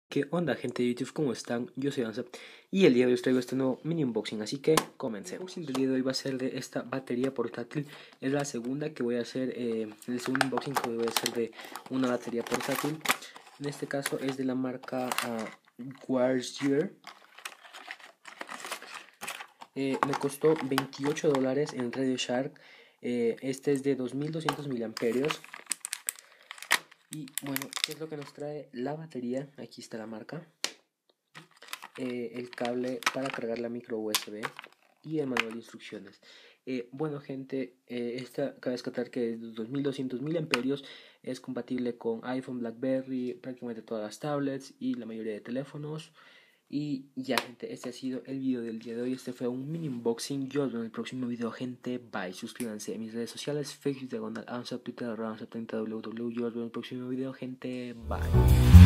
¿Qué onda, gente de YouTube? ¿Cómo están? Yo soy Anza y el día de hoy os traigo este nuevo mini unboxing, así que comencemos. El unboxing del día de hoy va a ser de esta batería portátil. Es la segunda que voy a hacer, el segundo unboxing que voy a hacer de una batería portátil. En este caso es de la marca Gear. Me costó $28 en Radio Shack. Este es de 2200 miliamperios. Y bueno, ¿qué es lo que nos trae la batería? Aquí está la marca. El cable para cargar la micro USB y el manual de instrucciones. Bueno, gente, esta cabe destacar que es de 2200 miliamperios, es compatible con iPhone, BlackBerry, prácticamente todas las tablets y la mayoría de teléfonos. Y ya, gente, este ha sido el video del día de hoy. Este fue un mini unboxing. Yo os veo en el próximo video, gente. Bye. Suscríbanse a mis redes sociales: Facebook, Diagonal, Twitter, Yo os veo en el próximo video, gente. Bye.